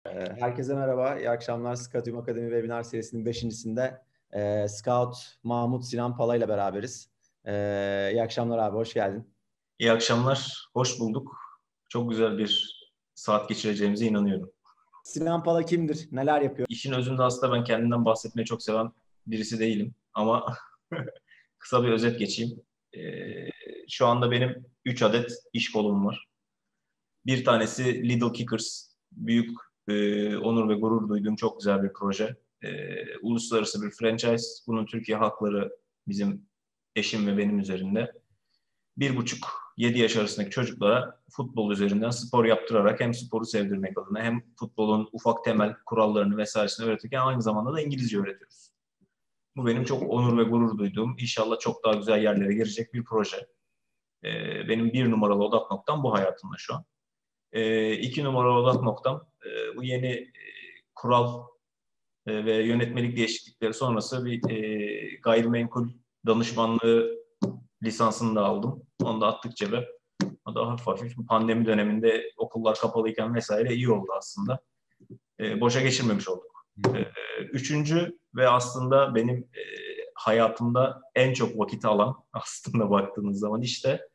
Herkese merhaba, iyi akşamlar. Scoutum Akademi Webinar serisinin 5.'sinde Scout Mahmut Sinan Pala ile beraberiz. İyi akşamlar abi, hoş geldin. İyi akşamlar, hoş bulduk. Çok güzel bir saat geçireceğimize inanıyorum. Sinan Pala kimdir, neler yapıyor? İşin özünde aslında ben kendimden bahsetmeyi çok seven birisi değilim. Ama kısa bir özet geçeyim. Şu anda benim 3 adet iş kolum var. Bir tanesi Little Kickers. Büyük onur ve gurur duyduğum çok güzel bir proje. Uluslararası bir franchise. Bunun Türkiye hakları bizim eşim ve benim üzerinde. 1,5-7 yaş arasındaki çocuklara futbol üzerinden spor yaptırarak hem sporu sevdirmek adına hem futbolun ufak temel kurallarını vesairesini öğretirken aynı zamanda da İngilizce öğretiyoruz. Bu benim çok onur ve gurur duyduğum, inşallah çok daha güzel yerlere gelecek bir proje. Benim 1 numaralı odak noktam bu hayatımda şu an. 2 numaralı odak noktam bu yeni kural ve yönetmelik değişiklikleri sonrası bir gayrimenkul danışmanlığı lisansını da aldım. Onu da attık cebe. O da hafif hafif pandemi döneminde okullar kapalıyken vesaire iyi oldu aslında. Boşa geçirmemiş olduk. Üçüncü ve aslında benim hayatımda en çok vakit alan aslında baktığınız zaman işte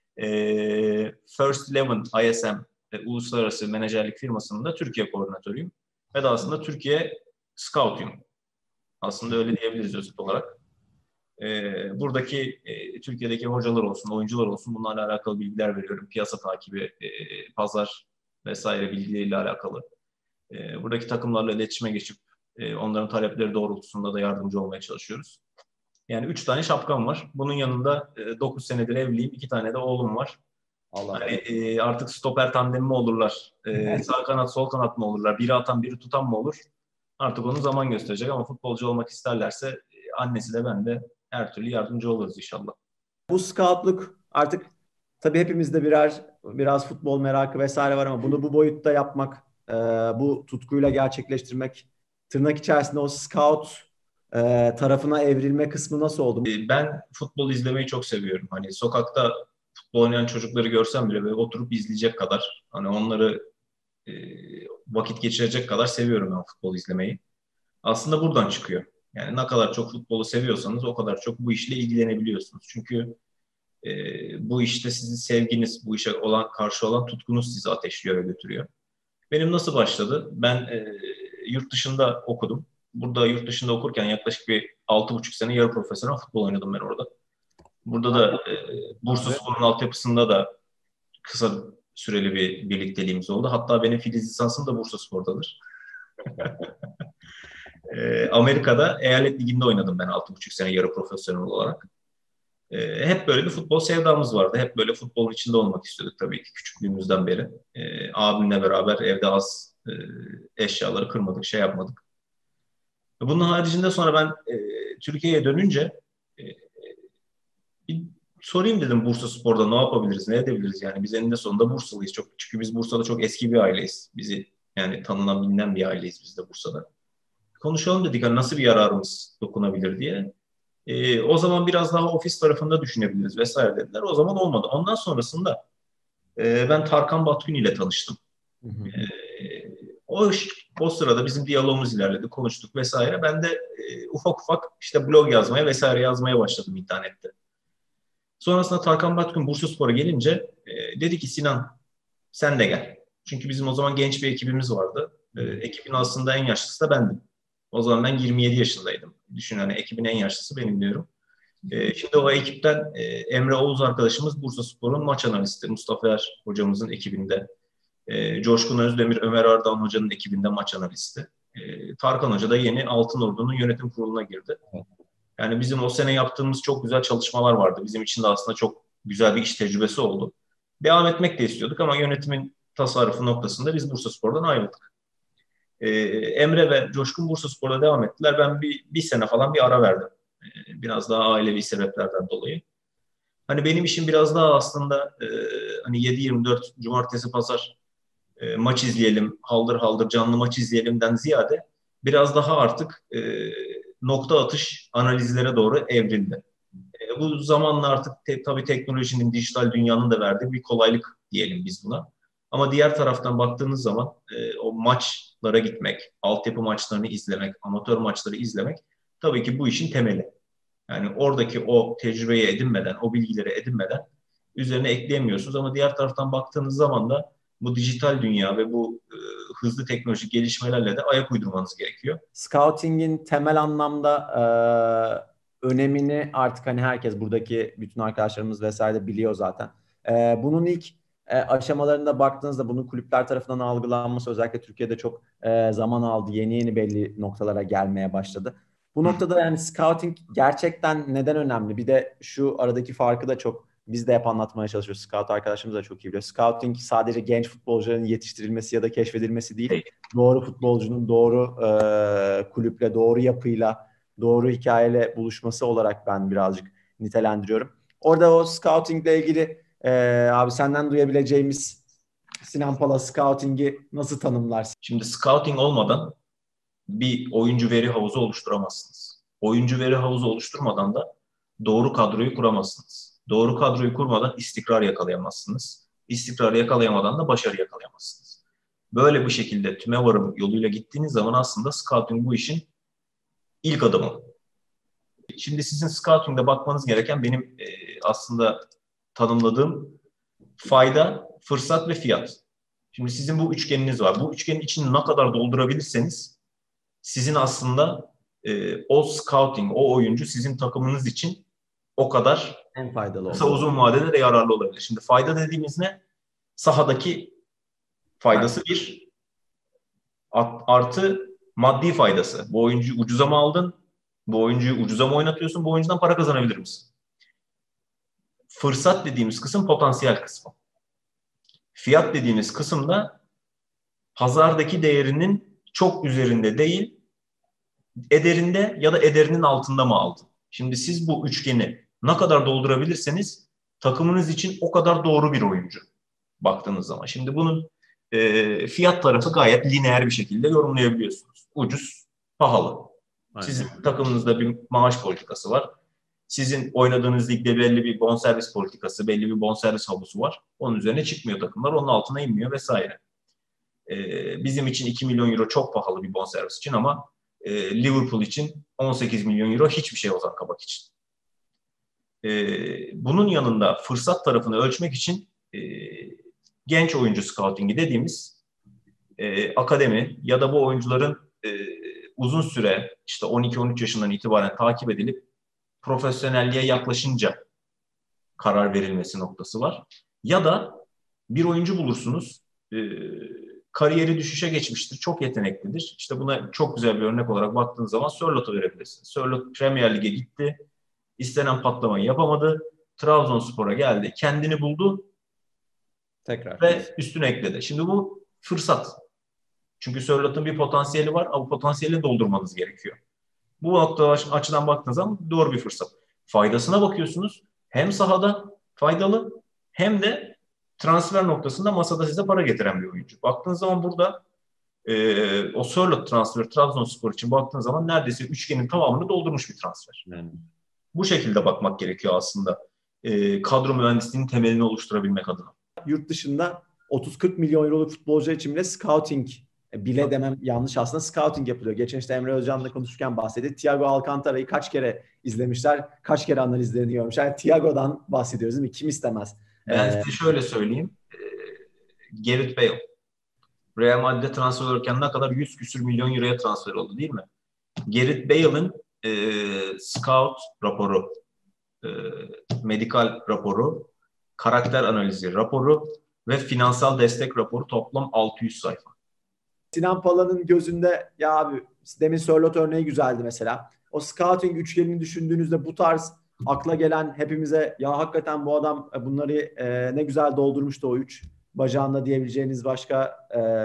First Eleven ISM uluslararası menajerlik firmasının da Türkiye koordinatörüyüm. Ve de aslında Türkiye Scout'uyum. Aslında öyle diyebiliriz özet olarak. Buradaki Türkiye'deki hocalar olsun, oyuncular olsun bunlarla alakalı bilgiler veriyorum. Piyasa takibi, pazar vesaire bilgileriyle alakalı. Buradaki takımlarla iletişime geçip onların talepleri doğrultusunda da yardımcı olmaya çalışıyoruz. Yani 3 tane şapkam var. Bunun yanında 9 senedir evliyim. 2 tane de oğlum var. Allah hani, artık stoper tandemi mi olurlar? Sağ kanat, sol kanat mı olurlar? Biri atan, biri tutan mı olur? Artık onu zaman gösterecek ama futbolcu olmak isterlerse annesi de ben de her türlü yardımcı oluruz inşallah. Bu scoutluk artık tabii hepimizde biraz futbol merakı vesaire var ama bunu bu boyutta yapmak, bu tutkuyla gerçekleştirmek, tırnak içerisinde o scout tarafına evrilme kısmı nasıl oldu? Ben futbol izlemeyi çok seviyorum. Hani sokakta futbol oynayan çocukları görsem bile böyle oturup izleyecek kadar, hani onları e, vakit geçirecek kadar seviyorum ben futbol izlemeyi. Aslında buradan çıkıyor. Yani ne kadar çok futbolu seviyorsanız o kadar çok bu işle ilgilenebiliyorsunuz. Çünkü bu işte sizin sevginiz, bu işe karşı olan tutkunuz sizi ateşliyor ve götürüyor. Benim nasıl başladı? Ben yurt dışında okudum. Burada yurt dışında okurken yaklaşık bir 6,5 sene yarı profesyonel futbol oynadım ben orada. Burada da Bursaspor'un altyapısında da kısa süreli bir birlikteliğimiz oldu. Hatta benim filiz lisansım da Bursaspor'dadır. Amerika'da eyalet liginde oynadım ben 6,5 sene yarı profesyonel olarak. Hep böyle bir futbol sevdamız vardı. Hep böyle futbolun içinde olmak istiyorduk tabii ki küçüklüğümüzden beri. Abimle beraber evde az eşyaları kırmadık, şey yapmadık. Bunun haricinde sonra ben Türkiye'ye dönünce e, bir sorayım dedim Bursaspor'da ne yapabiliriz, ne edebiliriz yani. Biz eninde sonunda Bursalıyız. Çünkü biz Bursa'da çok eski bir aileyiz. Bizi yani tanınan bilinen bir aileyiz biz de Bursa'da. Konuşalım dedik hani nasıl bir yararımız dokunabilir diye. O zaman biraz daha ofis tarafında düşünebiliriz vesaire dediler. O zaman olmadı. Ondan sonrasında ben Tarkan Batgün ile tanıştım. Hı hı. O sırada bizim diyalogumuz ilerledi, konuştuk vesaire. Ben de ufak ufak işte blog yazmaya vesaire yazmaya başladım internette. Sonrasında Tarkan Batgün Bursaspor'a gelince dedi ki Sinan sen de gel. Çünkü bizim o zaman genç bir ekibimiz vardı. Ekibin aslında en yaşlısı da bendim. O zaman ben 27 yaşındaydım. Düşün hani ekibin en yaşlısı benim diyorum. Şimdi o ekipten Emre Oğuz arkadaşımız Bursaspor'un maç analisti. Mustafa Er hocamızın ekibinde. Coşkun Özdemir, Ömer Ardahan hocanın ekibinde maç analisti. Tarkan Hoca da yeni Altınordu'nun yönetim kuruluna girdi. Yani bizim o sene yaptığımız çok güzel çalışmalar vardı. Bizim için de aslında çok güzel bir iş tecrübesi oldu. Devam etmek de istiyorduk ama yönetimin tasarrufu noktasında biz Bursaspor'dan ayrıldık. Emre ve Coşkun Bursaspor'da devam ettiler. Ben bir sene falan bir ara verdim. Biraz daha ailevi sebeplerden dolayı. Hani benim işim biraz daha aslında hani 7-24 cumartesi pazar maç izleyelim, haldır haldır canlı maç izleyelimden ziyade biraz daha artık nokta atış analizlere doğru evrildi. Bu zamanla artık tabii teknolojinin, dijital dünyanın da verdiği bir kolaylık diyelim biz buna. Ama diğer taraftan baktığınız zaman o maçlara gitmek, altyapı maçlarını izlemek, amatör maçları izlemek tabii ki bu işin temeli. Yani oradaki o tecrübeyi edinmeden, o bilgileri edinmeden üzerine ekleyemiyorsunuz. Ama diğer taraftan baktığınız zaman da bu dijital dünya ve bu hızlı teknolojik gelişmelerle de ayak uydurmanız gerekiyor. Scouting'in temel anlamda önemini artık hani herkes, buradaki bütün arkadaşlarımız vesaire de biliyor zaten. Bunun ilk aşamalarında baktığınızda bunun kulüpler tarafından algılanması özellikle Türkiye'de çok zaman aldı. Yeni yeni belli noktalara gelmeye başladı. Bu noktada yani scouting gerçekten neden önemli? Bir de şu aradaki farkı da çok biz de hep anlatmaya çalışıyoruz. Scout arkadaşlarımız da çok iyi biliyor. Scouting sadece genç futbolcuların yetiştirilmesi ya da keşfedilmesi değil. Doğru futbolcunun doğru kulüple, doğru yapıyla, doğru hikayeyle buluşması olarak ben birazcık nitelendiriyorum. Orada o scoutingle ilgili abi senden duyabileceğimiz Sinan Pala scouting'i nasıl tanımlarsın? Şimdi scouting olmadan bir oyuncu veri havuzu oluşturamazsınız. Oyuncu veri havuzu oluşturmadan da doğru kadroyu kuramazsınız. Doğru kadroyu kurmadan istikrar yakalayamazsınız. İstikrarı yakalayamadan da başarı yakalayamazsınız. Böyle bir şekilde tüme varım yoluyla gittiğiniz zaman aslında scouting bu işin ilk adımı. Şimdi sizin scouting'de bakmanız gereken benim aslında tanımladığım fayda, fırsat ve fiyat. Şimdi sizin bu üçgeniniz var. Bu üçgenin içini ne kadar doldurabilirseniz sizin aslında o scouting, o oyuncu sizin takımınız için o kadar En faydalı kısa oldu. uzun vadede de yararlı olabilir. Şimdi fayda dediğimiz ne? Sahadaki faydası bir, artı maddi faydası. Bu oyuncuyu ucuza mı aldın? Bu oyuncuyu ucuza mı oynatıyorsun? Bu oyuncudan para kazanabilir misin? Fırsat dediğimiz kısım potansiyel kısmı. Fiyat dediğimiz kısım da pazardaki değerinin çok üzerinde değil, ederinde ya da ederinin altında mı aldın? Şimdi siz bu üçgeni ne kadar doldurabilirseniz takımınız için o kadar doğru bir oyuncu baktığınız zaman. Şimdi bunun fiyat tarafı gayet lineer bir şekilde yorumlayabiliyorsunuz. Ucuz, pahalı. Aynen. Sizin takımınızda bir maaş politikası var. Sizin oynadığınız ligde belli bir bonservis politikası, belli bir bonservis havuzu var. Onun üzerine çıkmıyor takımlar, onun altına inmiyor vesaire. Bizim için 2 milyon euro çok pahalı bir bonservis için ama Liverpool için 18 milyon euro hiçbir şey Ozan Kabak için. Bunun yanında fırsat tarafını ölçmek için genç oyuncu scouting'i dediğimiz akademi ya da bu oyuncuların uzun süre işte 12-13 yaşından itibaren takip edilip profesyonelliğe yaklaşınca karar verilmesi noktası var. Ya da bir oyuncu bulursunuz, kariyeri düşüşe geçmiştir, çok yeteneklidir. İşte buna çok güzel bir örnek olarak baktığınız zaman Sörlot'u verebilirsiniz. Sörlot Premier Lig'e gitti, istenen patlamayı yapamadı, Trabzonspor'a geldi, kendini buldu Tekrar. ve üstüne ekledi. Şimdi bu fırsat. Çünkü Sörlot'un bir potansiyeli var ama bu potansiyeli doldurmanız gerekiyor. Bu nokta açıdan baktığınız zaman doğru bir fırsat. Faydasına bakıyorsunuz. Hem sahada faydalı hem de transfer noktasında masada size para getiren bir oyuncu. Baktığınız zaman burada o Sörloth transferi Trabzonspor için baktığınız zaman neredeyse üçgenin tamamını doldurmuş bir transfer. Yani. Bu şekilde bakmak gerekiyor aslında. Kadro mühendisliğinin temelini oluşturabilmek adına. Yurt dışında 30-40 milyon euroluk futbolcu için bile scouting bile demem yanlış aslında, scouting yapılıyor. Geçen işte Emre Özcan'la konuşurken bahsetti. Thiago Alcantara'yı kaç kere izlemişler, kaç kere analizlerini görmüşler. Yani Thiago'dan bahsediyoruz değil mi? Kim istemez? Ben size şöyle söyleyeyim. Gareth Bale Real Madrid'e transfer olurken ne kadar 100 küsür milyon euroya transfer oldu değil mi? Gareth Bale'ın scout raporu, medikal raporu, karakter analizi raporu ve finansal destek raporu toplam 600 sayfa. Sinan Pala'nın gözünde ya abi demin Sörloth örneği güzeldi mesela. O scouting üçgenini düşündüğünüzde bu tarz akla gelen hepimize ya hakikaten bu adam bunları ne güzel doldurmuştu o üç bacağında diyebileceğiniz başka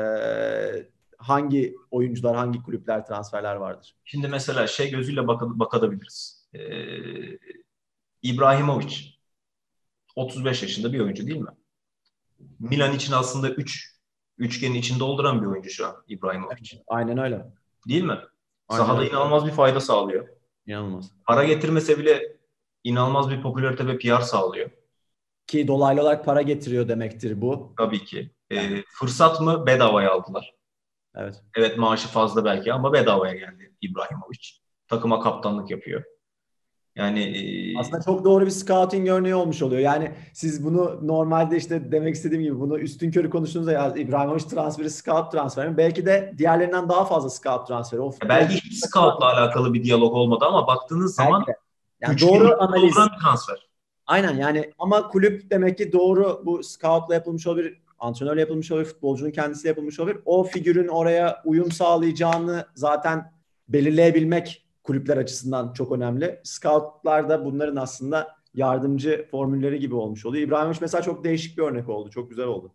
hangi oyuncular, hangi kulüpler, transferler vardır? Şimdi mesela şey gözüyle bakabiliriz. İbrahimovic 35 yaşında bir oyuncu değil mi? Milan için aslında üçgenin içinde dolduran bir oyuncu şu an İbrahimovic. Aynen öyle. Değil mi? Aynen Sahada öyle. inanılmaz bir fayda sağlıyor. İnanılmaz. Para getirmese bile inanılmaz bir popülarite ve PR sağlıyor. Ki dolaylı olarak para getiriyor demektir bu. Tabii ki. Yani, Fırsat mı? Bedavaya aldılar. evet. Evet, maaşı fazla belki ama bedavaya geldi İbrahimovic. Takıma kaptanlık yapıyor. Yani Aslında çok doğru bir scouting örneği olmuş oluyor. Yani siz bunu normalde işte demek istediğim gibi bunu üstünkörü konuştuğunuzda ya İbrahimovic transferi scout transferi mi? Belki de diğerlerinden daha fazla scout transferi. O belki futbolcu hiç scout'la alakalı bir diyalog olmadı ama baktığınız belki zaman de. Yani 3 gün doğru içinde analiz. olduran bir transfer. Aynen yani ama kulüp demek ki doğru bu scoutla yapılmış olabilir, antrenörle yapılmış olabilir, futbolcunun kendisiyle yapılmış olabilir. O figürün oraya uyum sağlayacağını zaten belirleyebilmek kulüpler açısından çok önemli. Scoutlar da bunların aslında yardımcı formülleri gibi olmuş oluyor. İbrahimovic mesela çok değişik bir örnek oldu. Çok güzel oldu.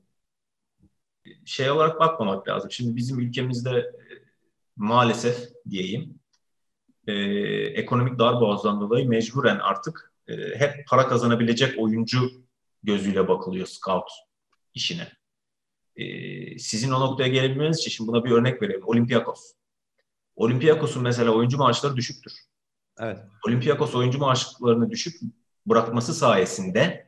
Şey olarak bakmamak lazım. Şimdi bizim ülkemizde maalesef diyeyim ekonomik darboğazdan dolayı mecburen artık hep para kazanabilecek oyuncu gözüyle bakılıyor scout işine. Sizin o noktaya gelebilmeniz için şimdi buna bir örnek verelim. Olympiakos. Olympiakos'un mesela oyuncu maaşları düşüktür. Evet. Olympiakos oyuncu maaşlarını düşük bırakması sayesinde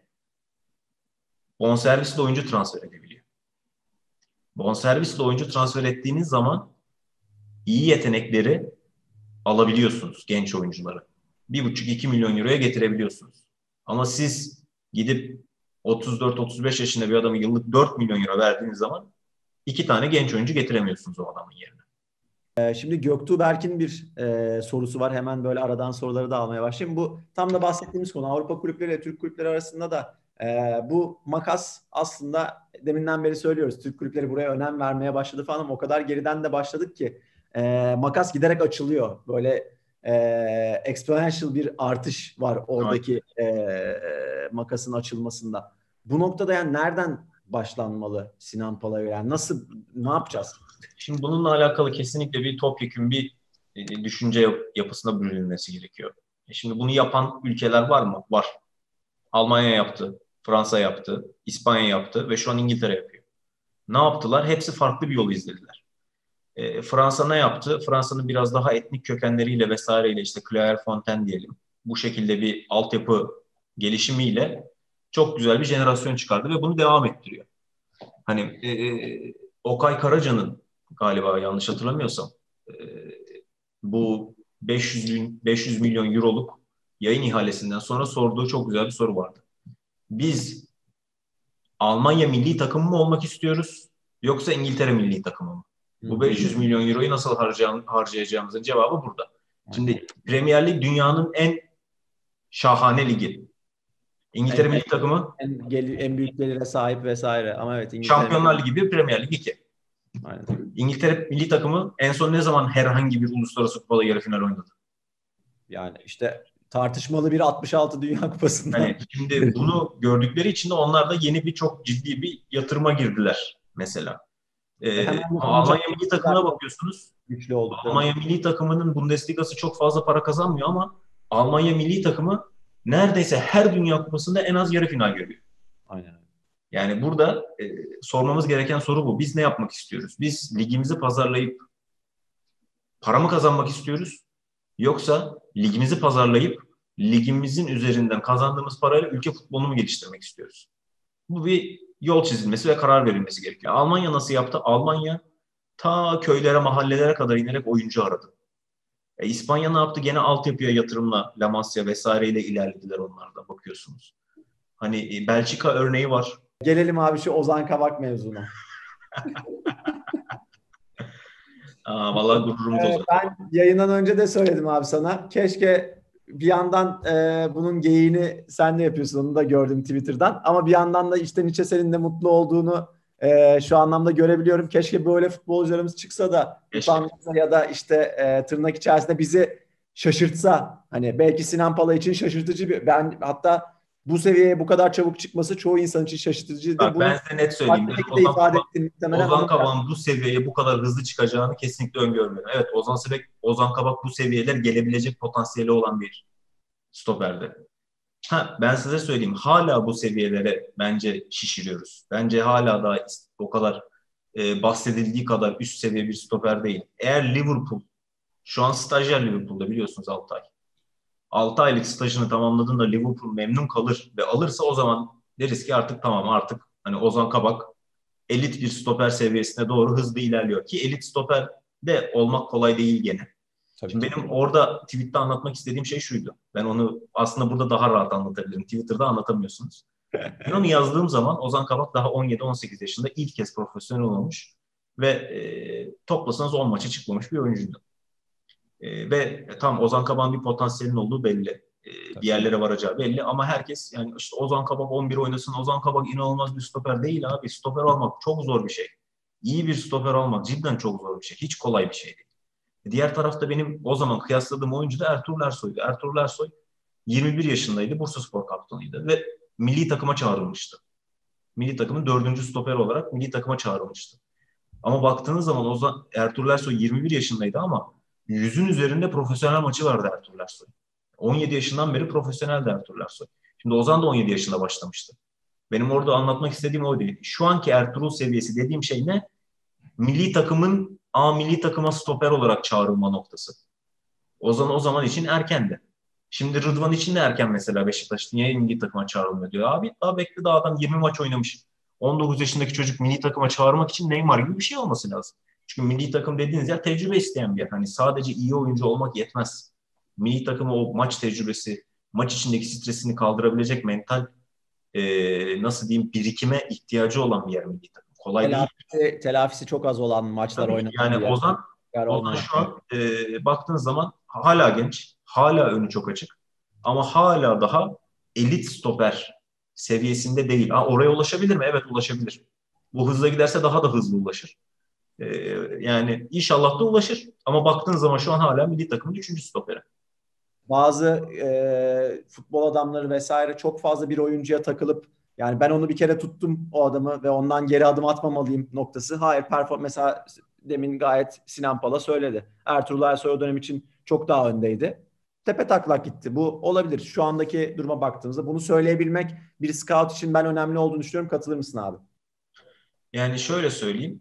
bonservisle oyuncu transfer edebiliyor. Bonservisle oyuncu transfer ettiğiniz zaman iyi yetenekleri alabiliyorsunuz, genç oyuncuları. 1,5-2 milyon euroya getirebiliyorsunuz. Ama siz gidip 34-35 yaşında bir adamı yıllık 4 milyon euro verdiğiniz zaman 2 tane genç oyuncu getiremiyorsunuz o adamın yerine. Şimdi Göktuğ Berk'in bir sorusu var. Hemen böyle aradan soruları da almaya başlayayım. Bu tam da bahsettiğimiz konu. Avrupa kulüpleri ile Türk kulüpleri arasında da bu makas aslında deminden beri söylüyoruz. Türk kulüpleri buraya önem vermeye başladı falan ama o kadar geriden de başladık ki makas giderek açılıyor. Böyle exponential bir artış var oradaki makasın açılmasında. Bu noktada yani nereden başlanmalı Sinan Pala'ya? Yani nasıl, ne yapacağız? Şimdi bununla alakalı kesinlikle bir topyekün bir düşünce yapısına bürünülmesi gerekiyor. Şimdi bunu yapan ülkeler var mı? Var. Almanya yaptı, Fransa yaptı, İspanya yaptı ve şu an İngiltere yapıyor. Ne yaptılar? Hepsi farklı bir yol izlediler. Fransa ne yaptı? Fransa'nın biraz daha etnik kökenleriyle vesaireyle işte Clairefontaine diyelim. Bu şekilde bir altyapı gelişimiyle çok güzel bir jenerasyon çıkardı ve bunu devam ettiriyor. Hani Okay Karaca'nın galiba yanlış hatırlamıyorsam e, bu 500 milyon euroluk yayın ihalesinden sonra sorduğu çok güzel bir soru vardı. Biz Almanya milli takımı mı olmak istiyoruz yoksa İngiltere milli takımı mı? Bu 500 milyon euroyu nasıl harcayacağımızın cevabı burada. Şimdi Premier Lig dünyanın en şahane ligi. İngiltere milli takımı En büyük gelire sahip vesaire. Ama evet İngiltere Şampiyonlar Ligi 1, Premier Lig 2. aynen. İngiltere milli takımı en son ne zaman herhangi bir uluslararası kupada yarı final oynadı? Yani işte tartışmalı bir 66 Dünya Kupası'ndan. Hani şimdi bunu gördükleri için de onlar da yeni bir çok ciddi bir yatırıma girdiler mesela. Hemen Almanya yapılacak milli takımına bakıyorsunuz. güçlü olduklarını. Almanya milli takımının Bundesliga'sı çok fazla para kazanmıyor ama Almanya milli takımı neredeyse her Dünya Kupası'nda en az yarı final görüyor. Aynen. Yani burada sormamız gereken soru bu. Biz ne yapmak istiyoruz? Biz ligimizi pazarlayıp para mı kazanmak istiyoruz? Yoksa ligimizi pazarlayıp ligimizin üzerinden kazandığımız parayla ülke futbolunu mu geliştirmek istiyoruz? Bu bir yol çizilmesi ve karar verilmesi gerekiyor. Almanya nasıl yaptı? Almanya ta köylere, mahallelere kadar inerek oyuncu aradı. İspanya ne yaptı? Gene altyapıya yatırımla, La Masia vesaireyle ilerlediler onlar da bakıyorsunuz. Hani Belçika örneği var. Gelelim abi şu Ozan Kabak mevzuna. Vallahi gururumuz o zaman. Ben yayından önce de söyledim abi sana. Keşke bir yandan bunun geyiğini sen de yapıyorsun. Onu da gördüm Twitter'dan. Ama bir yandan da içten içe senin de mutlu olduğunu şu anlamda görebiliyorum. Keşke böyle futbolcularımız çıksa da utanmasa ya da işte tırnak içerisinde bizi şaşırtsa. Hani belki Sinan Pala için şaşırtıcı bir... Ben hatta bu seviyeye bu kadar çabuk çıkması çoğu insan için şaşırtıcıydı. Bak, Bunu ben size net söyleyeyim. farklı şekilde ifade ettin muhtemelen Ozan ama Kabak'ın bu seviyeye bu kadar hızlı çıkacağını kesinlikle öngörmüyorum. Evet, Ozan Kabak bu seviyeler gelebilecek potansiyeli olan bir stoperdi. Ben size söyleyeyim. Hala bu seviyelere bence şişiriyoruz. Bence hala da o kadar bahsedildiği kadar üst seviye bir stoper değil. Eğer Liverpool, şu an stajyer Liverpool'da biliyorsunuz 6 ay. 6 aylık stajını tamamladığında Liverpool memnun kalır ve alırsa o zaman Deriz ki artık tamam, artık hani Ozan Kabak elit bir stoper seviyesine doğru hızlı ilerliyor ki elit stoper de olmak kolay değil gene. Tabii Şimdi ki. benim orada tweette anlatmak istediğim şey şuydu. Ben onu aslında burada daha rahat anlatabilirim. Twitter'da anlatamıyorsunuz. Ben onu yazdığım zaman Ozan Kabak daha 17-18 yaşında ilk kez profesyonel olmuş ve toplasanız 10 maça çıkmamış bir oyuncuydu. Ve tam Ozan Kabak'ın bir potansiyelin olduğu belli. Bir Tabii. yerlere varacağı belli ama herkes yani işte Ozan Kabak 11 oynasın, Ozan Kabak inanılmaz bir stoper değil abi. Stoper olmak çok zor bir şey. İyi bir stoper olmak cidden çok zor bir şey. Hiç kolay bir şey değil. Diğer tarafta benim o zaman kıyasladığım oyuncu da Ertuğrul Ersoy'du. Ertuğrul Ersoy 21 yaşındaydı. Bursaspor kaptanıydı ve milli takıma çağrılmıştı. Milli takımın 4. stoperi olarak milli takıma çağrılmıştı. Ama baktığınız zaman Ertuğrul Ersoy 21 yaşındaydı ama 100'ün üzerinde profesyonel maçı vardı Ertuğrul Ersoy. 17 yaşından beri profesyoneldi Ertuğrul Ersoy. Şimdi Ozan da 17 yaşında başlamıştı. Benim orada anlatmak istediğim o değil. Şu anki Ertuğrul seviyesi dediğim şey ne? Milli takıma stoper olarak çağrılma noktası. Ozan o zaman için erkendi. Şimdi Rıdvan için de erken mesela Beşiktaş. Niye milli takıma çağrılmıyor diyor. Abi daha bekle, daha adam 20 maç oynamış. 19 yaşındaki çocuk milli takıma çağırmak için Neymar gibi bir şey olması lazım. Çünkü milli takım dediğiniz yer tecrübe isteyen bir yer. Hani sadece iyi oyuncu olmak yetmez. Milli takıma o maç tecrübesi, maç içindeki stresini kaldırabilecek mental nasıl diyeyim birikime ihtiyacı olan bir yer milli takım. Kolay değil. Telafisi çok az olan maçlar Tabii ki. oynanan Yani bir yer. Ozan şu an baktığınız zaman hala genç, hala önü çok açık ama hala daha elit stoper seviyesinde değil. Oraya ulaşabilir mi? Evet, ulaşabilir. Bu hızla giderse daha da hızlı ulaşır. E, Yani inşallah da ulaşır. Ama baktığınız zaman şu an hala milli takımın 3. stoperi. Bazı futbol adamları vesaire çok fazla bir oyuncuya takılıp yani ben onu bir kere tuttum o adamı ve ondan geri adım atmamalıyım noktası. Hayır, mesela demin gayet Sinan Pala söyledi. Ertuğrul Ersoy o dönem için çok daha öndeydi. Tepe taklak gitti. Bu olabilir. Şu andaki duruma baktığımızda bunu söyleyebilmek bir scout için ben önemli olduğunu düşünüyorum. Katılır mısın abi? Yani şöyle söyleyeyim.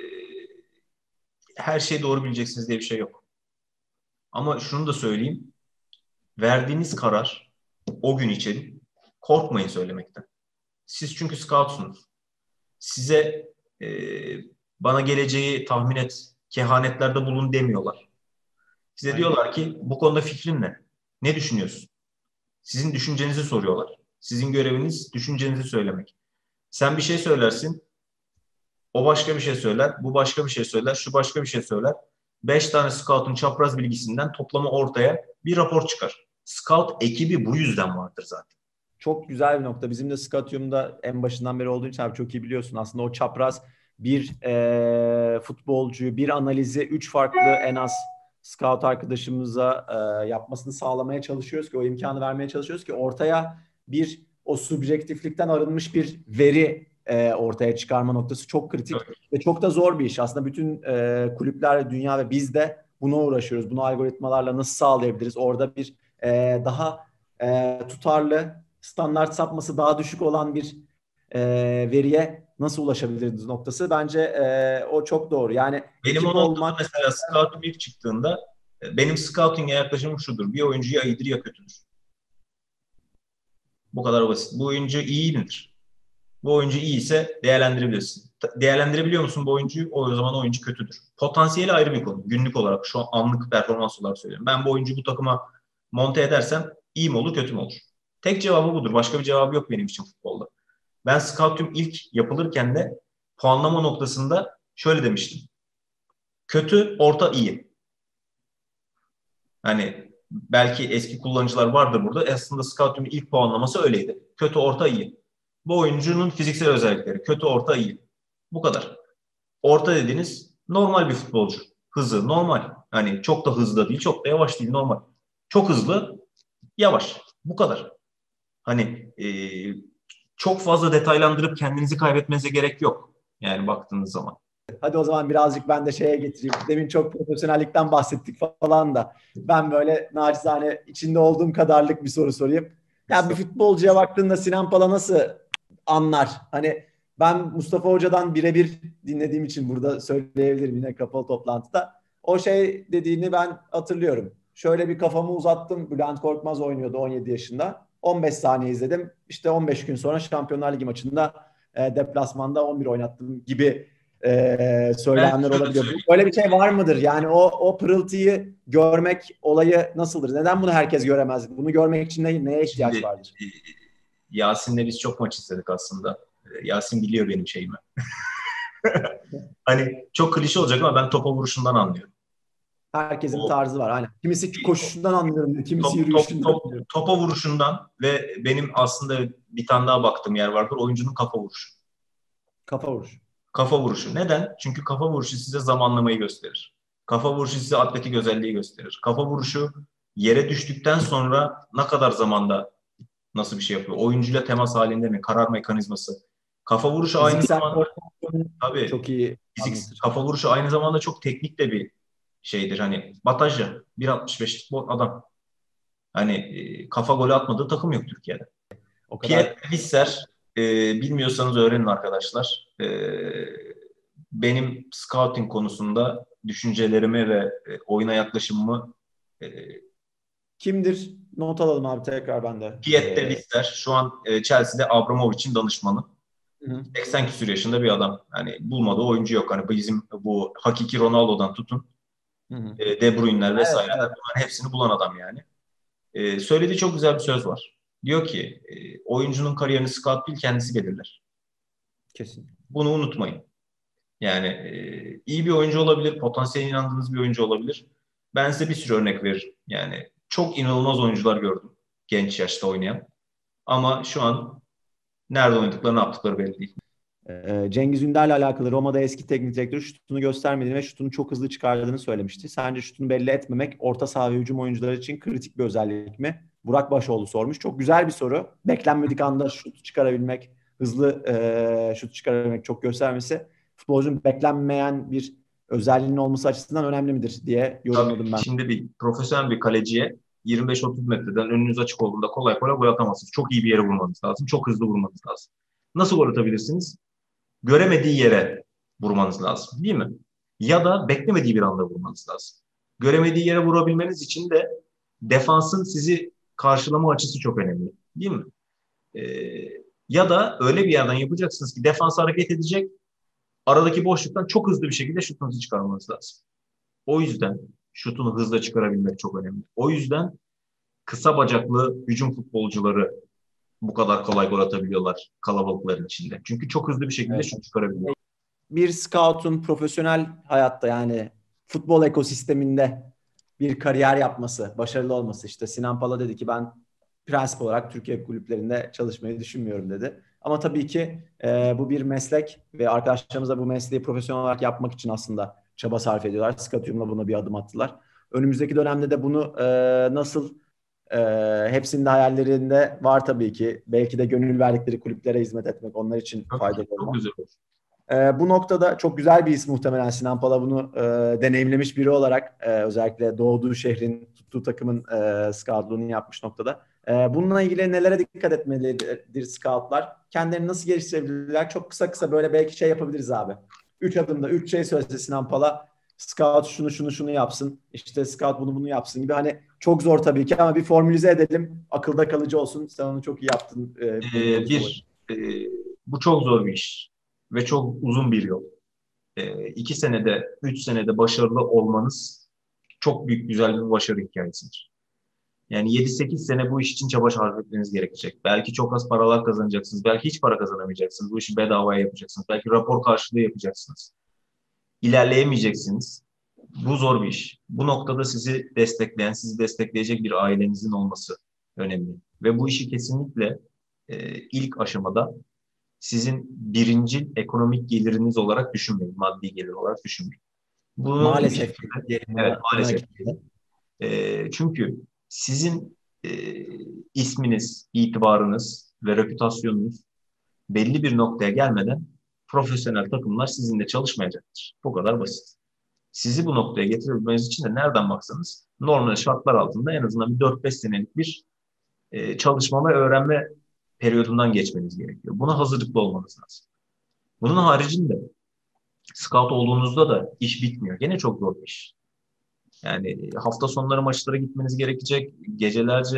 Her şeyi doğru bileceksiniz diye bir şey yok. Ama şunu da söyleyeyim. Verdiğiniz karar o gün için korkmayın söylemekten. Siz çünkü scoutsunuz. Size e, bana geleceği tahmin et, kehanetlerde bulun demiyorlar. Size Aynen. diyorlar ki bu konuda fikrin ne? Ne düşünüyorsun? Sizin düşüncenizi soruyorlar. Sizin göreviniz düşüncenizi söylemek. Sen bir şey söylersin, o başka bir şey söyler, bu başka bir şey söyler, şu başka bir şey söyler. 5 tane scout'un çapraz bilgisinden toplamı ortaya bir rapor çıkar. Scout ekibi bu yüzden vardır zaten. Çok güzel bir nokta. Bizim de Scatium'da en başından beri olduğu için abi çok iyi biliyorsun. Aslında o çapraz bir futbolcuyu, bir analizi 3 farklı en az scout arkadaşımıza yapmasını sağlamaya çalışıyoruz ki, o imkanı vermeye çalışıyoruz ki ortaya bir o subjektiflikten arınmış bir veri ortaya çıkarma noktası çok kritik Evet. ve çok da zor bir iş. Aslında bütün kulüpler, dünya ve biz de buna uğraşıyoruz. Bunu algoritmalarla nasıl sağlayabiliriz? Orada bir daha tutarlı, standart sapması daha düşük olan bir veriye nasıl ulaşabiliriz noktası. Bence o çok doğru. Yani Benim o ekip noktada olmak. mesela scoutum ilk çıktığında benim scouting'e yaklaşımım şudur. Bir oyuncu ya iyidir ya kötüdür. Bu kadar basit. Bu oyuncu iyi midir? Bu oyuncu iyi ise değerlendirebilirsin. Değerlendirebiliyor musun bu oyuncuyu? O zaman oyuncu kötüdür. Potansiyeli ayrı bir konu. Günlük olarak, şu an anlık performans olarak söylüyorum. Ben bu oyuncuyu bu takıma monte edersem iyi mi olur, kötü mü olur? Tek cevabı budur. Başka bir cevabı yok benim için futbolda. Ben scoutum ilk yapılırken de puanlama noktasında şöyle demiştim. Kötü, orta, iyi. Hani belki eski kullanıcılar vardır burada. Aslında Scouting'in ilk puanlaması öyleydi. Kötü, orta, iyi. Bu oyuncunun fiziksel özellikleri. Kötü, orta, iyi. Bu kadar. Orta dediğiniz normal bir futbolcu. Hızı normal. Hani çok da hızlı da değil, çok da yavaş değil, normal. Çok hızlı, yavaş. Bu kadar. Hani çok fazla detaylandırıp kendinizi kaybetmenize gerek yok. Yani baktığınız zaman. Hadi o zaman birazcık ben de şeye getireyim. Demin çok profesyonellikten bahsettik falan da. Ben böyle naçizane içinde olduğum kadarlık bir soru sorayım. Ya bir futbolcuya baktığında Sinan Pala nasıl anlar? Hani ben Mustafa Hoca'dan birebir dinlediğim için burada söyleyebilirim yine kapalı toplantıda. O şey dediğini ben hatırlıyorum. Şöyle bir kafamı uzattım. Bülent Korkmaz oynuyordu 17 yaşında. 15 saniye izledim. İşte 15 gün sonra Şampiyonlar Ligi maçında deplasmanda 11 oynattım gibi Ben söylemler şöyle olabiliyor. söyleyeyim. Böyle bir şey var mıdır? Yani o pırıltıyı görmek olayı nasıldır? Neden bunu herkes göremez? Bunu görmek için neye ihtiyaç Şimdi vardır? Yasin'le biz çok maç izledik aslında. Yasin biliyor benim şeyimi. Hani çok klişe olacak ama ben topa vuruşundan anlıyorum. Herkesin bir O tarzı var. Aynen. Kimisi koşuşundan anlıyorum diyor. Kimisi yürüyüşünden diyor. topa vuruşundan ve benim aslında bir tane daha baktığım yer vardır. Oyuncunun kafa vuruşu. Kafa vuruş. Kafa vuruşu. Neden? Çünkü kafa vuruşu size zamanlamayı gösterir. Kafa vuruşu size atletik özelliği gösterir. Kafa vuruşu yere düştükten sonra ne kadar zamanda nasıl bir şey yapıyor? Oyuncuyla temas halinde mi? Karar mekanizması. Kafa vuruşu aynı Fiziksel zamanda koordinasyonu tabii çok iyi fizik anlatır. kafa vuruşu aynı zamanda çok teknik de bir şeydir. Hani Batajya 1.65'lik adam. Hani kafa golü atmadığı takım yok Türkiye'de. O Pierre kadar Visser bilmiyorsanız öğrenin arkadaşlar. Benim scouting konusunda düşüncelerimi ve oyuna yaklaşımımı e, kimdir? Not alalım abi tekrar ben de. Piet Visser şu an Chelsea'de Abramovich'in danışmanı. Hı 80 küsur yaşında bir adam. Hani bulmadığı oyuncu yok. Hani bizim bu hakiki Ronaldo'dan tutun hı. De Bruyne'ler Evet, vesaireler evet. bunların hepsini bulan adam yani. Söylediği çok güzel bir söz var. Diyor ki oyuncunun kariyerini scout değil kendisi belirler. Kesin. Bunu unutmayın. Yani iyi bir oyuncu olabilir, potansiyeline inandığınız bir oyuncu olabilir. Ben size bir sürü örnek veririm. Yani çok inanılmaz oyuncular gördüm genç yaşta oynayan. Ama şu an nerede oynadıkları, ne yaptıkları belli değil. Cengiz Ünder'le alakalı Roma'da eski teknik direktör şutunu göstermediğini ve şutunu çok hızlı çıkardığını söylemişti. Sence şutunu belli etmemek orta saha ve hücum oyuncuları için kritik bir özellik mi? Burak Başoğlu sormuş. Çok güzel bir soru. Beklenmedik anda şut çıkarabilmek, hızlı şut çıkarabilmek, çok göstermesi futbolcunun beklenmeyen bir özelliğinin olması açısından önemli midir diye Tabii yorumladım ben. şimdi bir profesyonel bir kaleciye 25-30 metreden önünüz açık olduğunda kolay kolay gol atamazsınız. Çok iyi bir yere vurmanız lazım. Çok hızlı vurmanız lazım. Nasıl gol atabilirsiniz? Göremediği yere vurmanız lazım, değil mi? Ya da beklemediği bir anda vurmanız lazım. Göremediği yere vurabilmeniz için de defansın sizi karşılama açısı çok önemli, değil mi? Ya da öyle bir yerden yapacaksınız ki defans hareket edecek, aradaki boşluktan çok hızlı bir şekilde şutunuzu çıkarmanız lazım. O yüzden şutunu hızla çıkarabilmek çok önemli. O yüzden kısa bacaklı hücum futbolcuları bu kadar kolay gol atabiliyorlar kalabalıkların içinde. Çünkü çok hızlı bir şekilde Evet. şut çıkarabiliyor. Bir scout'un profesyonel hayatta yani futbol ekosisteminde bir kariyer yapması, başarılı olması. İşte Sinan Pala dedi ki ben prensip olarak Türkiye kulüplerinde çalışmayı düşünmüyorum dedi. Ama tabii ki bu bir meslek ve arkadaşlarımız da bu mesleği profesyonel olarak yapmak için aslında çaba sarf ediyorlar. Scouting'la buna bir adım attılar. Önümüzdeki dönemde de bunu nasıl hepsinin de hayallerinde var tabii ki. Belki de gönül verdikleri kulüplere hizmet etmek, onlar için Çok, faydalı çok olmak. güzel olur. Bu noktada çok güzel bir his muhtemelen Sinan Pala bunu deneyimlemiş biri olarak özellikle doğduğu şehrin tuttuğu takımın scoutluğunu yapmış noktada. Bununla ilgili nelere dikkat etmelidir scoutlar? Kendilerini nasıl geliştirebilirler? Çok kısa kısa böyle belki şey yapabiliriz abi. 3 adımda 3 şey söylese Sinan Pala. Scout şunu yapsın. İşte scout bunu yapsın gibi. Hani çok zor tabii ki ama bir formülize edelim. Akılda kalıcı olsun. Sen onu çok iyi yaptın benim konuşma boyunca. E, Bu çok zor bir iş ve çok uzun bir yol. 2 senede, 3 senede başarılı olmanız çok büyük, güzel bir başarı hikayesidir. Yani 7-8 sene bu iş için çaba sarf etmeniz gerekecek. Belki çok az paralar kazanacaksınız. Belki hiç para kazanamayacaksınız. Bu işi bedavaya yapacaksınız. Belki rapor karşılığı yapacaksınız. İlerleyemeyeceksiniz. Bu zor bir iş. Bu noktada sizi destekleyen, sizi destekleyecek bir ailenizin olması önemli. Ve bu işi kesinlikle ilk aşamada sizin birinci ekonomik geliriniz olarak düşünmeyin. Maddi gelir olarak düşünmeyin. Bunun bir Maalesef şekilde, diyelim evet buna maalesef gelince. çünkü sizin isminiz, itibarınız ve reputasyonunuz belli bir noktaya gelmeden profesyonel takımlar sizinle çalışmayacaktır. Bu kadar basit. Sizi bu noktaya getirebilmeniz için de nereden baksanız normal şartlar altında en azından bir 4-5 senelik bir çalışma ve öğrenme periyodundan geçmeniz gerekiyor. Buna hazırlıklı olmanız lazım. Bunun haricinde scout olduğunuzda da iş bitmiyor. Gene çok zor bir iş. Yani hafta sonları maçlara gitmeniz gerekecek. Gecelerce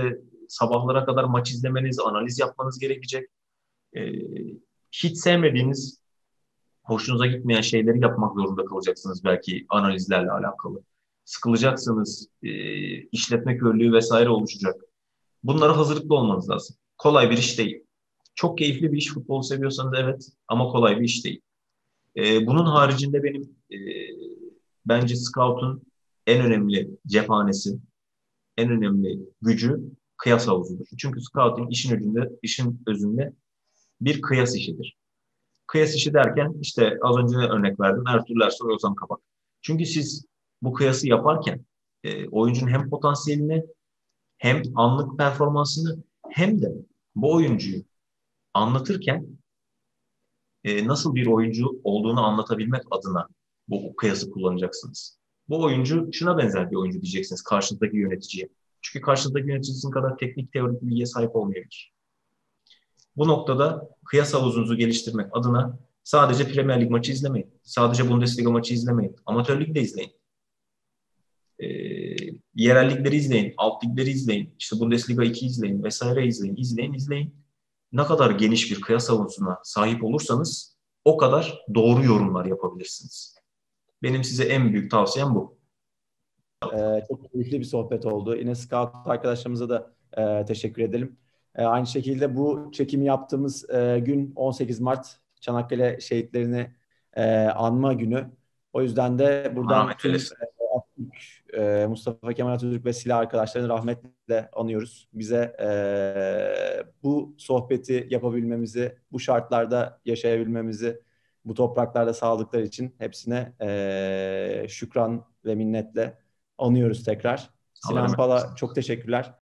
sabahlara kadar maç izlemeniz, analiz yapmanız gerekecek. E, Hiç sevmediğiniz, hoşunuza gitmeyen şeyleri yapmak zorunda kalacaksınız belki analizlerle alakalı. Sıkılacaksınız, işletme körlüğü vesaire oluşacak. Bunlara hazırlıklı olmanız lazım. Kolay bir iş değil. Çok keyifli bir iş, futbolu seviyorsanız evet, ama kolay bir iş değil. Bunun haricinde benim bence scout'un en önemli cephanesi, en önemli gücü kıyas havuzudur. Çünkü scouting işin özünde bir kıyas işidir. Kıyas işi derken işte az önce de örnek verdim. Ertuğrul Ersoy, Ozan Kabak. Çünkü siz bu kıyası yaparken oyuncunun hem potansiyelini hem anlık performansını hem de bu oyuncuyu anlatırken nasıl bir oyuncu olduğunu anlatabilmek adına bu kıyası kullanacaksınız. Bu oyuncu şuna benzer bir oyuncu diyeceksiniz karşınızdaki yöneticiye. Çünkü karşınızdaki yöneticisinin kadar teknik teorik bilgiye sahip olmayabilir. Bu noktada kıyas havuzunuzu geliştirmek adına sadece Premier Lig maçı izlemeyin. Sadece Bundesliga maçı izlemeyin. Amatör lig de izleyin. E, Yerel ligleri izleyin. Alt ligleri izleyin. İşte Bundesliga 2 izleyin vesaire izleyin. İzleyin. Ne kadar geniş bir kıyas havuzuna sahip olursanız o kadar doğru yorumlar yapabilirsiniz. Benim size en büyük tavsiyem bu. Çok keyifli bir sohbet oldu. Yine Scout arkadaşlarımıza da teşekkür edelim. Aynı şekilde bu çekimi yaptığımız gün 18 Mart Çanakkale şehitlerini anma günü. O yüzden de Allah buradan rahmet tüm eylesin. Mustafa Kemal Atatürk ve silah arkadaşlarını rahmetle anıyoruz. Bize bu sohbeti yapabilmemizi, bu şartlarda yaşayabilmemizi, bu topraklarda sağladıkları için hepsine şükran ve minnetle anıyoruz tekrar. Allah Sinan rahmet eylesin. Pala çok teşekkürler.